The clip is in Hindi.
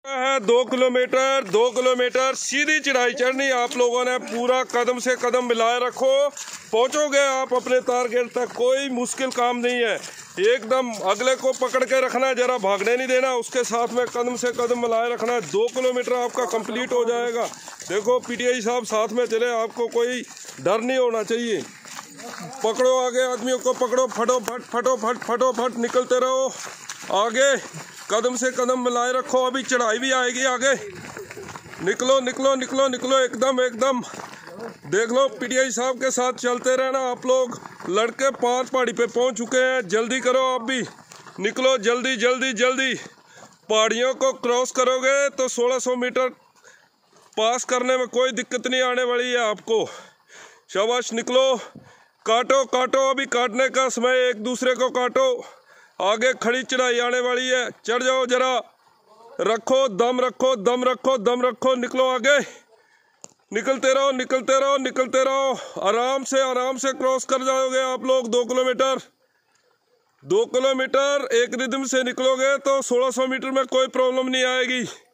है 2 किलोमीटर सीधी चढ़ाई चढ़नी। आप लोगों ने पूरा कदम से कदम मिलाए रखो, पहुंचोगे आप अपने टारगेट तक। कोई मुश्किल काम नहीं है, एकदम अगले को पकड़ के रखना है, जरा भागने नहीं देना, उसके साथ में कदम से कदम मिलाए रखना है। 2 किलोमीटर आपका कंप्लीट हो जाएगा। देखो पीटीआई साहब साथ में चले, आपको कोई डर नहीं होना चाहिए। पकड़ो आगे आदमियों को, पकड़ो, फटोफट फटोफट फटोफट निकलते रहो आगे, कदम से कदम मिलाए रखो। अभी चढ़ाई भी आएगी आगे, निकलो निकलो निकलो निकलो, एकदम एकदम। देख लो पीटीआई साहब के साथ चलते रहना आप लोग। लड़के 5 पहाड़ी पे पहुंच चुके हैं, जल्दी करो, आप भी निकलो, जल्दी जल्दी जल्दी। पहाड़ियों को क्रॉस करोगे तो 1600 मीटर पास करने में कोई दिक्कत नहीं आने वाली है आपको। शाबाश, निकलो, काटो काटो, अभी काटने का समय, एक दूसरे को काटो। आगे खड़ी चढ़ाई आने वाली है, चढ़ जाओ, जरा रखो दम, रखो दम, रखो दम, रखो, निकलो आगे, निकलते रहो निकलते रहो निकलते रहो। आराम से क्रॉस कर जाओगे आप लोग 2 किलोमीटर। 2 किलोमीटर एक रिदम से निकलोगे तो 1600 मीटर में कोई प्रॉब्लम नहीं आएगी।